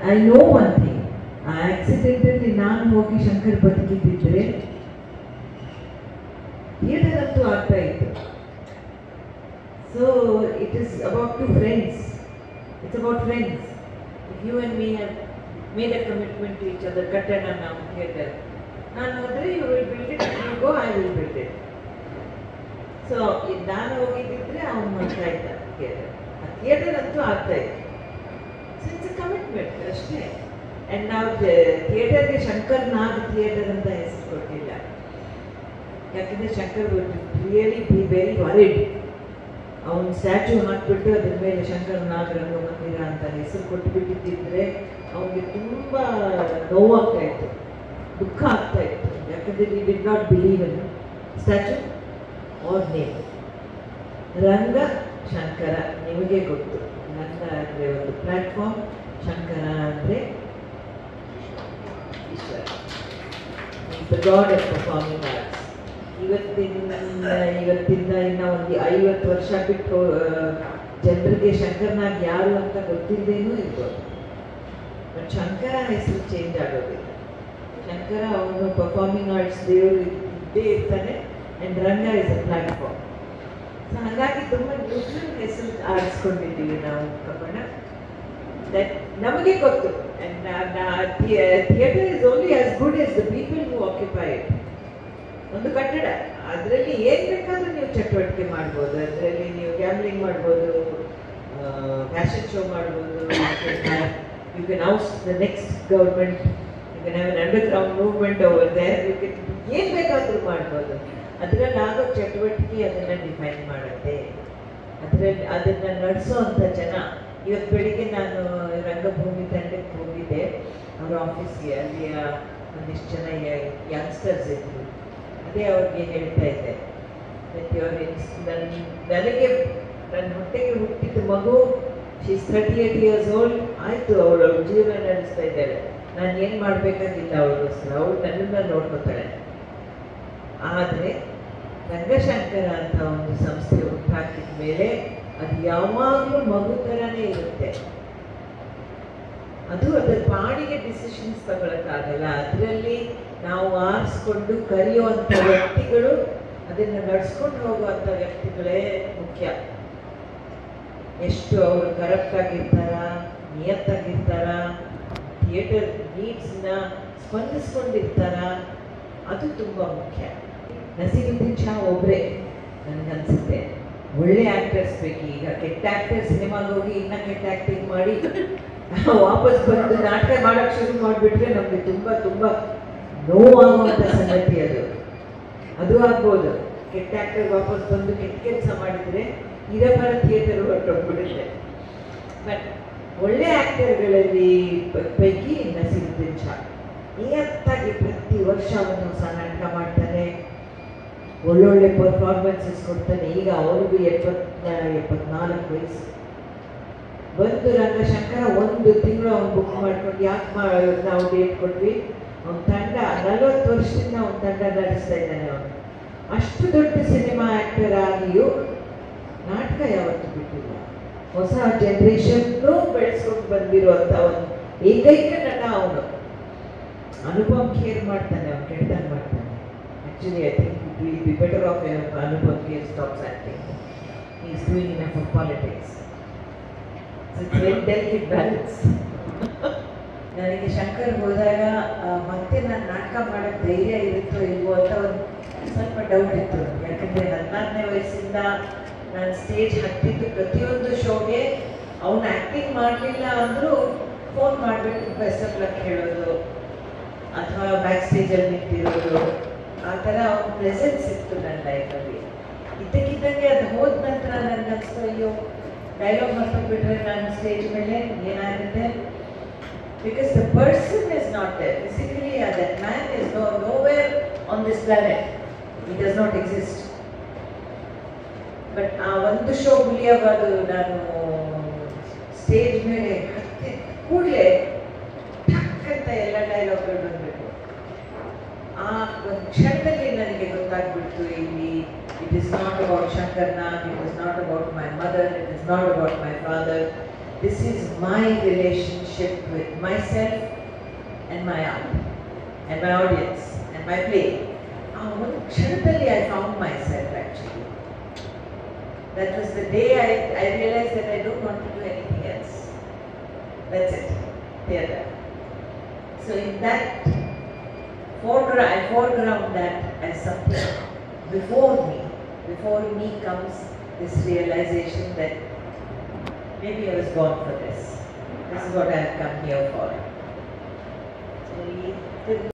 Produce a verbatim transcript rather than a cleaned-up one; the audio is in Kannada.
ಐ ನೋ ಒನ್ ಥಿಂಗ್, ಆ ಆಕ್ಸಿಡೆಂಟಲ್ಲಿ ನಾನು ಹೋಗಿ ಶಂಕರ್ ಬದುಕಿದ್ದಿದ್ರೆ ಥಿಯೇಟರ್ ಅಂತೂ ಆಗ್ತಾ ಇತ್ತು. So it is about to friends, it's about friends. If you and me have made a commitment to each other, ಕಟ್ಟೋಣ ನಾವು ಥಿಯೇಟರ್, ನಾನು ಹೋದರೆ you will build it, you go, I will build it. So ನಾನು ಹೋಗಿದ್ದಿದ್ರೆ ಅವನು ಮಾಡ್ತಾ ಇದ್ದ ಥಿಯೇಟರ್, ಆ ಥಿಯೇಟರ್ ಅಂತೂ ಆಗ್ತಾ ಇತ್ತು. ಸೊ ಇಟ್ಸ್ ಅ ಕಮಿಟ್ಮೆಂಟ್ ಅಷ್ಟೇ. ಆ್ಯಂಡ್ ನಾವು ಥಿಯೇಟರ್ಗೆ ಶಂಕರ್ ನಾಗ್ ಥಿಯೇಟರ್ ಅಂತ ಹೆಸರು ಕೊಟ್ಟಿಲ್ಲ, ಯಾಕೆಂದರೆ Shankar really be very worried. ಅವನ ಸ್ಟ್ಯಾಚ್ಯೂ ಹಾಕ್ಬಿಟ್ಟು ಅದ್ರ ಮೇಲೆ ಶಂಕರ್ ನಾಗ್ ರಂಗ ಮಂದಿರ ಅಂತ ಹೆಸರು ಕೊಟ್ಟುಬಿಟ್ಟಿದ್ದರೆ ಅವನಿಗೆ ತುಂಬ ನೋವಾಗ್ತಾ ಇತ್ತು, ದುಃಖ ಆಗ್ತಾ ಇತ್ತು. ಯಾಕಂದರೆ we did not believe in statue or name. Ranga Shankara ನಿಮಗೆ ಗೊತ್ತು, ರಂಗ ಅಂದರೆ ಒಂದು ಪ್ಲ್ಯಾಟ್ಫಾರ್ಮ್, ಶಂಕರ ಅಂದರೆ Ishwara, the god of performing arts. ಇವತ್ತಿನ ಇವತ್ತಿಂದ ಇನ್ನು ಒಂದು ಐವತ್ತು ವರ್ಷ ಬಿಟ್ಟು ಜನರಿಗೆ ಶಂಕರ್ನಾಗ್ ಯಾರು ಅಂತ ಗೊತ್ತಿಲ್ಲದೇನೂ ಇರ್ಬೋದು, ಬಟ್ ಶಂಕರ ಹೆಸರು ಚೇಂಜ್ ಆಗೋದಿಲ್ಲ. ಶಂಕರ ಅವನು ಪರ್ಫಾರ್ಮಿಂಗ್ ಆರ್ಟ್ಸ್ ದೇವರು ಇದ್ದೇ ಇರ್ತಾನೆ, ಆ್ಯಂಡ್ ರಂಗ ಇಸ್ ಅ ಪ್ಲ್ಯಾಟ್ಫಾರ್ಮ್. ಸೊ ಹಾಗಾಗಿ ತುಂಬ ನ್ಯೂಟ್ರಲ್ ಹೆಸರು ಆರಿಸ್ಕೊಂಡಿದ್ದೀವಿ ನಾವು ಕಬ್ಬಣ. ದಟ್ ನಮಗೆ ಗೊತ್ತು. And theatre is only as good as the people who occupy it. ಒಂದು ಕಟ್ಟಡ, ಅದರಲ್ಲಿ ಏನು ಬೇಕಾದರೂ ನೀವು ಚಟುವಟಿಕೆ ಮಾಡ್ಬೋದು. ಅದರಲ್ಲಿ ನೀವು ಗ್ಯಾಮ್ಲಿಂಗ್ ಮಾಡ್ಬೋದು, ಫ್ಯಾಷನ್ ಶೋ ಮಾಡ್ಬೋದು, you can house the next government, you can have an underground movement over there, you can ಏನು ಬೇಕಾದರೂ ಮಾಡ್ಬೋದು. ಅದರಲ್ಲಿ ಆಗೋ ಚಟುವಟಿಕೆ ಅದನ್ನು ಡಿಫೈನ್ ಮಾಡುತ್ತೆ. ಅದರಲ್ಲಿ ಅದನ್ನು ನಡೆಸೋ ಅಂಥ ಜನ. ಇವತ್ತು ಬೆಳಿಗ್ಗೆ ನಾನು ರಂಗಭೂಮಿ ತಂಡಕ್ಕೆ ಹೋಗಿದ್ದೆ, ಅವ್ರ ಆಫೀಸ್ಗೆ. ಅಲ್ಲಿ ಒಂದಿಷ್ಟು ಜನ ಯಂಗ್ಸ್ಟರ್ಸ್ ಇದ್ದರು. ಅದೇ ಅವ್ರಿಗೆ ಹೇಳ್ತಾ ಇದ್ದೆ, ನನ್ನ ನನಗೆ ನನ್ನ ಹೊಟ್ಟೆಗೆ ಹುಟ್ಟಿದ ಮಗು, she's thirty eight years old, ಆಯಿತು, ಅವಳು ಅವಳ ಜೀವನ ನಡೆಸ್ತಾ ಇದ್ದಾಳೆ. ನಾನು ಏನು ಮಾಡಬೇಕಾಗಿಲ್ಲ ಅವಳಿಗೋಸ್ಕರ, ಅವಳು ನನ್ನನ್ನು ನೋಡ್ಕೊತಾಳೆ. ಆದರೆ ರಂಗಶಂಕರ ಅಂತ ಒಂದು ಸಂಸ್ಥೆ ಹುಟ್ಟಾಕಿದ ಮೇಲೆ ಅದು ಯಾವಾಗಲೂ ಮಗು ಥರನೇ ಇರುತ್ತೆ. ಅದು ಅದರ ಪಾಡಿಗೆ ಡಿಸಿಷನ್ಸ್ ತಗೊಳಕ್ಕಾಗಲ್ಲ. ಅದರಲ್ಲಿ ನಾವು ಆರಿಸ್ಕೊಂಡು ಕರೆಯುವಂಥ ವ್ಯಕ್ತಿಗಳು, ಅದನ್ನು ನಡೆಸ್ಕೊಂಡು ಹೋಗುವಂಥ ವ್ಯಕ್ತಿಗಳೇ ಮುಖ್ಯ. ಎಷ್ಟು ಅವರು ಕರೆಕ್ಟ್ ಆಗಿರ್ತಾರ, ನಿಯತ್ತಾಗಿರ್ತಾರ, ಥಿಯೇಟರ್ ನೀಡ್ಸ್ನ ಸ್ಪಂದಿಸ್ಕೊಂಡಿರ್ತಾರ, ಅದು ತುಂಬ ಮುಖ್ಯ. ನಸೀರುದ್ದೀನ್ ಶಾ ಒಬ್ಬರೇ ನನಗನ್ಸುತ್ತೆ. ಒಳ್ಳೆ ಆ್ಯಕ್ಟರ್ಸ್ ಬೇಕು. ಈಗ ಕೆಟ್ಟ ಆ್ಯಕ್ಟರ್ ಸಿನಿಮಾಗೆ ಹೋಗಿ ಇನ್ನೂ ಕೆಟ್ಟ ಆ್ಯಕ್ಟಿಂಗ್ ಮಾಡಿ ವಾಪಸ್ ಬಂದು ನಾಟಕ ಮಾಡೋಕ್ಕೆ ಶುರು ಮಾಡಿಬಿಟ್ರೆ ನಮಗೆ ತುಂಬ ತುಂಬ ನೋವಾಗುವಂಥ ಸಂಗತಿ ಅದು. ಅದು ಆಗ್ಬೋದು. ಕೆಟ್ಟ ಆ್ಯಕ್ಟರ್ ವಾಪಸ್ ಬಂದು ಕೆಟ್ಟ ಕೆಲಸ ಮಾಡಿದರೆ ಇರಬರ ಥಿಯೇಟರ್ ಹೊರಟೋಗ್ಬಿಡುತ್ತೆ. ಬಟ್ ಒಳ್ಳೆ ಆ್ಯಕ್ಟರ್ಗಳಲ್ಲಿ ಪೈಕಿ ನಸೀರುದ್ದೀನ್ ಶಾ ನಿಯತ್ತಾಗಿ ಪ್ರತಿ ವರ್ಷ ಒಂದು ಹೊಸ ನಾಟಕ ಮಾಡ್ತಾನೆ, ಒಳ್ಳೊಳ್ಳೆ ಪರ್ಫಾರ್ಮೆನ್ಸಸ್ ಕೊಡ್ತಾನೆ. ಈಗ ಅವ್ರಿಗೂ ಎಪ್ಪತ್ತ ಎಪ್ಪತ್ನಾಲ್ಕು ವಯಸ್ಸು. ಬಂದು ರಂಗಶಂಕರ ಒಂದು ತಿಂಗಳು ಅವ್ನು ಬುಕ್ ಮಾಡ್ಕೊಂಡು, ಯಾಕೆ ಮಾ ನಾವು ಡೇಟ್ ಕೊಟ್ವಿ, ಅವ್ನ ತಂಡ ನಲವತ್ತು ವರ್ಷದಿಂದ ಅವ್ನ ತಂಡ ನಡೆಸ್ತಾ ಇದ್ದಾನೆ. ಅವನು ಅಷ್ಟು ದೊಡ್ಡ ಸಿನಿಮಾ ಆ್ಯಕ್ಟರ್ ಆಗಿಯೂ ನಾಟಕ ಯಾವತ್ತೂ ಬಿಟ್ಟಿಲ್ಲ. ಹೊಸ ಜನ್ರೇಷನ್ನು ಬೆಳೆಸ್ಕೊಂಡು ಬಂದಿರುವಂಥ ಒಂದು ಏಕೈಕ ನಟ ಅವನು. ಅನುಪಮ್ ಖೇರ್ ಮಾಡ್ತಾನೆ, ಅವ್ನು ಕೆಟ್ಟಂಗೆ ಮಾಡ್ತಾನೆ. Actually I think it will be better of Anupam Kher stops acting. He is doing enough of politics. It's very delicate balance. ನನಗೆ ಶಂಕರ್ ಹೋದಾಗ ಮತ್ತೆ ನಾನು ನಾಟಕ ಮಾಡೋಕ್ಕೆ ಧೈರ್ಯ ಇರುತ್ತೋ ಇಲ್ವೋ ಅಂತ ಒಂದು ಸ್ವಲ್ಪ ಡೌಟ್ ಇತ್ತು. ಯಾಕಂದರೆ ಹದಿನಾರನೇ ವಯಸ್ಸಿಂದ ನಾನು ಸ್ಟೇಜ್ ಹತ್ತಿದ್ದು ಪ್ರತಿಯೊಂದು ಶೋಗೆ ಅವನು ಆ್ಯಕ್ಟಿಂಗ್ ಮಾಡಲಿಲ್ಲ ಅಂದರೂ ಫೋನ್ ಮಾಡಿಬಿಟ್ಟು ಬೆಸ್ಟ್ ಆಫ್ ಲಕ್ ಹೇಳೋದು, ಅಥವಾ ಬ್ಯಾಕ್ ಸ್ಟೇಜಲ್ಲಿ ನಿಂತಿರೋದು, ಆ ಥರ ಅವ್ನ ಪ್ರೆಸೆನ್ಸ್ ಇತ್ತು ನನ್ನ ಲೈಫಲ್ಲಿ. ಇದ್ದಕ್ಕಿದ್ದಂಗೆ ಅದು ಹೋದ ನಂತರ ನನಗೆ ಅನಿಸ್ತು, ಅಯ್ಯೋ ಡೈಲಾಗ್ ಮಾಡ್ಕೊಂಡ್ಬಿಟ್ರೆ ನಾನು ಸ್ಟೇಜ್ ಮೇಲೆ ಏನಾಗುತ್ತೆ. Because the person is not there. Physically, uh, that man is no, nowhere on this planet. He does not exist. But ಆ ಒಂದು ಶೋ ಮುಗಿಯಬಾರ್ದು, ನಾನು ಸ್ಟೇಜ್ ಮೇಲೆ ಹತ್ತಿದ ಕೂಡಲೇ ಠಕ್ ಅಂತ ಎಲ್ಲ ಡೈಲಾಗ್ಗಳು ಬಂದ್ಬಿಟ್ಟು ಆ ಒಂದು ಕ್ಷಣದಲ್ಲಿ ನನಗೆ ಗೊತ್ತಾಗ್ಬಿಡ್ತು, ಇಲ್ಲಿ it is not about Shankar Nag, it is not about my mother, it is not about my father, this is my relationship with myself and my art and my audience and my play. ಆ ಒಂದು ಕ್ಷಣದಲ್ಲಿ I found myself actually. That was the day I, I realized that I don't want to do anything else. That's it, theatre. So in that foreground, I foreground that as something before me. Before me comes this realization that maybe I was born for this. This is what I have come here for. So we